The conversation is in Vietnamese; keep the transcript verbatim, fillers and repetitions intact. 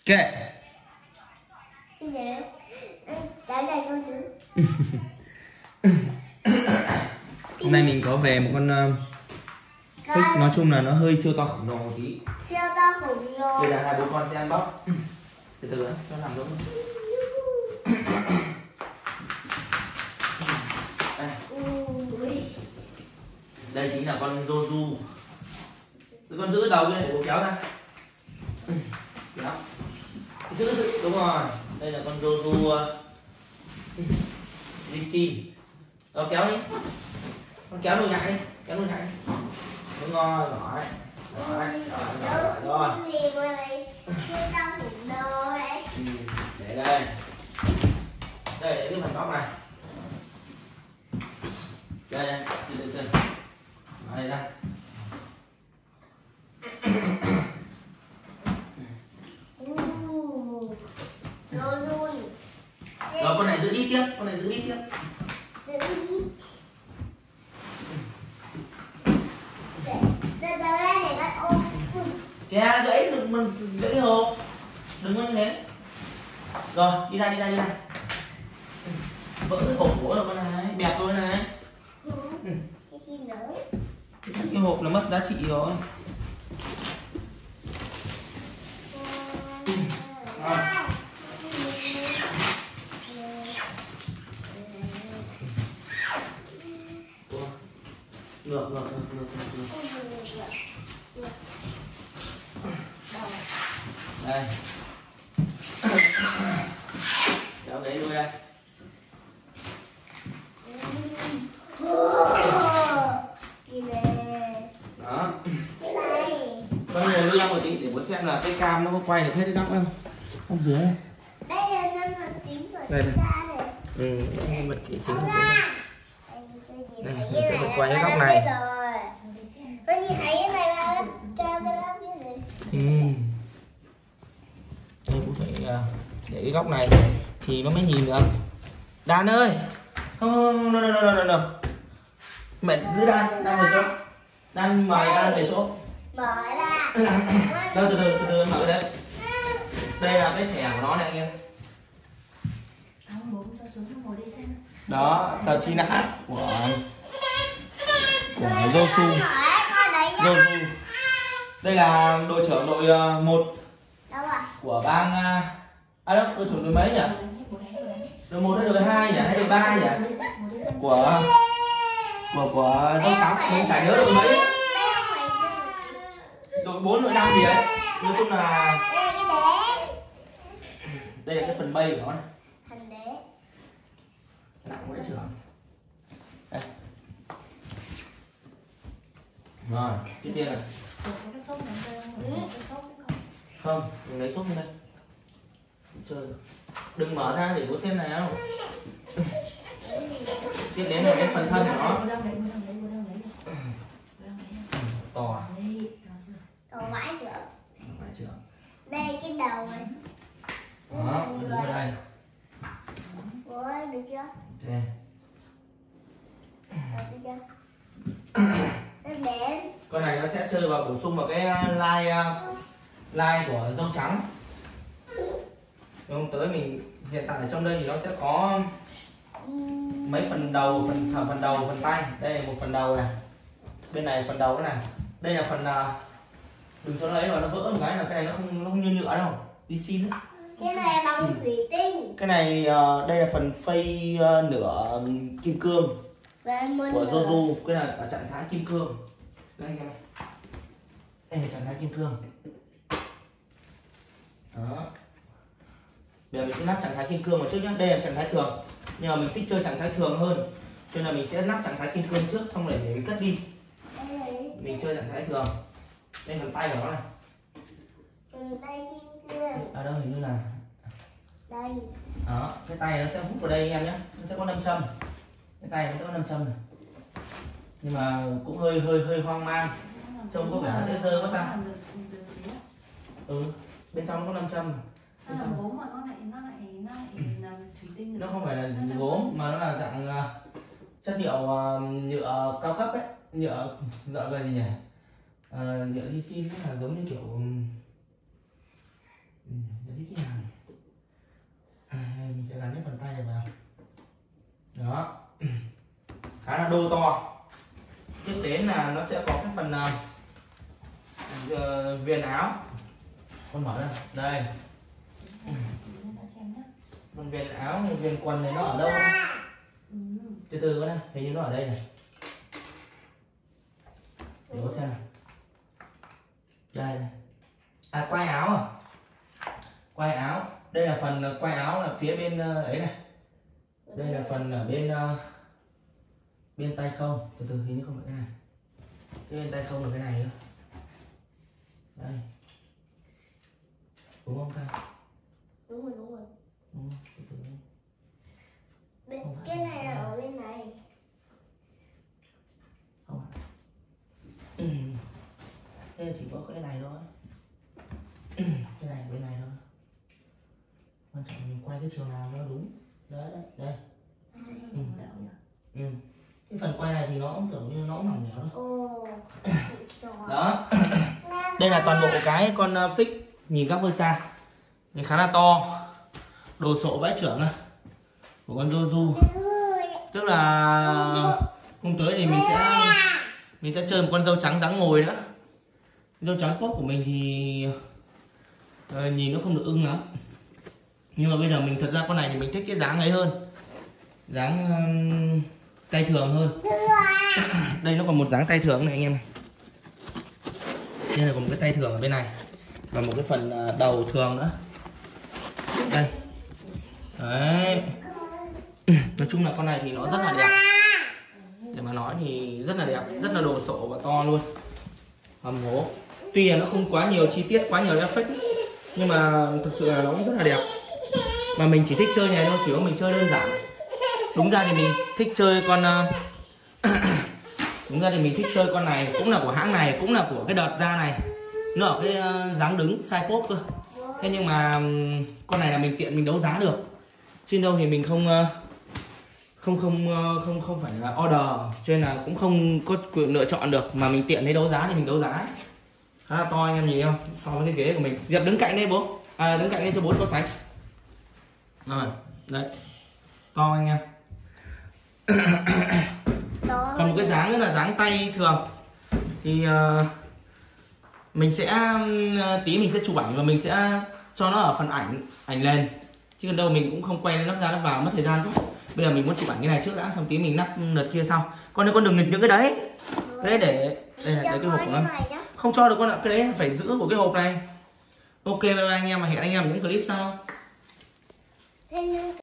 Kệ. Xin lỗi. Trả lời câu thứ. Hôm nay mình có về một con uh, thích, nói chung là nó hơi siêu to khổng lồ một tí. Siêu to khổng lồ. Đây là hai bố con sẽ ăn bóc. Từ từ nữa, cho làm đúng. Đây. Đây chính là con Joju. Con giữ đầu kia để bố kéo ra. Kéo. Giữ, giữ, đúng rồi. Đây là con Joju uh, Lixin. Rồi kéo đi. Con kéo đôi nhạy đi, kéo đôi nhạy đi. Đúng rồi, giỏi. Rồi, rồi, rồi. Gì mà này siêu to khổng lồ đấy. Ừ, để đây. Đây, để cái phần góc này. Đây, đây, từ từ từ. Nói đây ra. Rồi, con này giữ đi tiếp, con này giữ đi tiếp. Giữ đi. Từ từ đây để con ôm. Kìa, gãy, đừng mình gãy cái hộp. Đừng có như thế. Rồi, đi ra, đi ra, đi ra. Vỡ cái hộp của rồi con này, bẹp thôi này. Ừ. Xin lỗi. Cái hộp là mất giá trị rồi. Rồi. Ngược, ngược, ngược, ngược, ngược, ngược. Đây. Kéo đấy đuôi đây. Đó. Con ngồi lưu một tí để bố xem là cái cam nó có quay được hết cái góc không? Không dưới này. Đây là nhân vật chính của Đây chúng ta này. Ừ, nhân vật chính của chúng ta. Đây, mình sẽ được quay cái góc này. Con nhìn thấy cái này là camera biết rồi. Ừ. Đây cũng phải để cái góc này thì nó mới nhìn được. Đan ơi. Không, không, no, no, no, no, no. Mẹ giữ Đan, Đan về chỗ. Đan mời Đan về chỗ. Mở ra. Đâu, từ từ, từ từ mở đây. Đây là cái thẻ của nó này anh em. Đó, tờ truy nã của của Josu. Josu. Đây là đội trưởng đội một của bang à đâu, đội trưởng đội mấy nhỉ? Đội một hay đội hai nhỉ? Hay đội ba nhỉ? Của của của dâu trắng, mình chả nhớ đội mấy. Đội bốn, đội năm gì đấy. Nói chung là đây là cái phần bay của nó này. Phần đế. Nặng quá trưởng. Đây. Rồi, trước tiên là không, đừng lấy xốp lên đây. Chơi. Đừng mở ra để bố xem nào. Tiếp đến là cái phần thân của nó. To. To vãi chưa? Vãi chưa? Đây cái đầu này. Đó, đứng vào đây. Ủa, được chưa? Ok. Được chưa? Đến. Con này nó sẽ chơi vào bổ sung vào cái line line của dâu trắng. Không tới mình hiện tại trong đây thì nó sẽ có mấy phần đầu, phần thở phần đầu, phần tay. Đây là một phần đầu này. Bên này phần đầu này. Đây là phần đừng cho nó lấy rồi nó vỡ một cái là cái này nó không nó không như nhựa đâu. Đi xin đấy. Cái này bằng ừ. thủy tinh. Cái này đây là phần phây nửa kim cương của Joju. Cái này ở trạng thái kim cương. Đây anh em này. Đây là trạng thái kim cương. Đó. Bây giờ mình sẽ lắp trạng thái kim cương một chút nhé. Đây là trạng thái thường. Nhưng mà mình thích chơi trạng thái thường hơn. Cho nên là mình sẽ lắp trạng thái kim cương trước xong rồi để mình cất đi. Mình chơi trạng thái thường. Đây phần tay của nó này. Phần tay kim cương. Ở đâu hình như là đây. Đó, cái tay nó sẽ hút vào đây anh em nhé. Nó sẽ có nam châm. Cái tay nó sẽ có nam châm này. Nhưng mà cũng hơi hơi hơi hoang mang. Trông có vẻ nó sẽ dơ quá ta. Ừ, bên trong nó có nam châm. Nó là gốm mà nó lại nó lại nó lại là thủy tinh. Nó không phải là gốm mà nó là dạng uh, chất liệu uh, nhựa cao cấp ấy, nhựa gọi là gì nhỉ? Uh, nhựa di xin là giống như kiểu Ừ, thích cái nào này. À, mình sẽ gắn cái phần tay này vào. Đó. Khá là đô to. Tiếp đến là nó sẽ có cái phần uh, viền áo. Con mở ra. Đây. Phần viền áo, viền quần này nó ở đâu? Từ từ con này, hình như nó ở đây này. Để có xem nào. Đây này. À, quai áo à? Quai áo. Đây là phần quai áo là phía bên ấy này. Đây là phần ở bên uh, bên tay không. Từ từ, hình như không phải cái này. Cái bên tay không là cái này nữa. Đây. Đúng không ta? Đúng rồi, đúng rồi. Đúng không? Từ từ. Bên, cái này là ở bên này. Không ạ. Ừ. Thế chỉ có cái này thôi. Ừ. Cái này bên này thôi. Quan trọng mình quay cái chiều nào nó đúng. Đấy, đấy, đây. Ừ. Ừ. Cái phần quay này thì nó cũng kiểu như nó cũng mỏng dẻo thôi. Đó. Đây là toàn bộ cái con fix nhìn góc hơi xa thì khá là to, đồ sộ vãi chưởng của con Joju. Tức là hôm tới thì mình sẽ mình sẽ chơi một con dâu trắng dáng ngồi nữa. Dâu trắng pop của mình thì uh, nhìn nó không được ưng lắm, nhưng mà bây giờ mình thật ra con này thì mình thích cái dáng ấy hơn, dáng um, tay thường hơn. Đây nó còn một dáng tay thường này anh em này. Đây là còn một cái tay thường ở bên này và một cái phần đầu thường nữa. Đây. Đấy. Nói chung là con này thì nó rất là đẹp. Để mà nói thì rất là đẹp, rất là đồ sộ và to luôn. Hầm hố. Tuy là nó không quá nhiều chi tiết, quá nhiều effect ấy, nhưng mà thực sự là nó cũng rất là đẹp. Mà mình chỉ thích chơi này thôi, chỉ có mình chơi đơn giản. Đúng ra thì mình thích chơi con Đúng ra thì mình thích chơi con này, cũng là của hãng này, cũng là của cái đợt ra này. Nó ở cái dáng đứng size pop cơ. Thế nhưng mà con này là mình tiện mình đấu giá được. Trên đâu thì mình không không không không không phải là order, cho nên là cũng không có quyền lựa chọn được, mà mình tiện lấy đấu giá thì mình đấu giá. Khá là to anh em nhìn không? So với cái ghế của mình. Diệp đứng cạnh đây bố. À, đứng cạnh đây cho bố so sánh. Rồi, đấy. To anh em. Còn một cái dáng nữa là dáng tay thường. Thì uh, mình sẽ uh, tí mình sẽ chụp ảnh và mình sẽ cho nó ở phần ảnh ảnh lên. Chứ còn đâu mình cũng không quay lắp ra lắp vào mất thời gian quá. Bây giờ mình muốn chụp ảnh cái này trước đã, xong tí mình lắp lượt kia sau. Con này con đừng nghịch những cái đấy. Cái đấy để đây là cái hộp của nó. Không cho được con ạ, cái đấy phải giữ của cái hộp này. Ok, bye bye anh em, mà hẹn anh em những clip sau.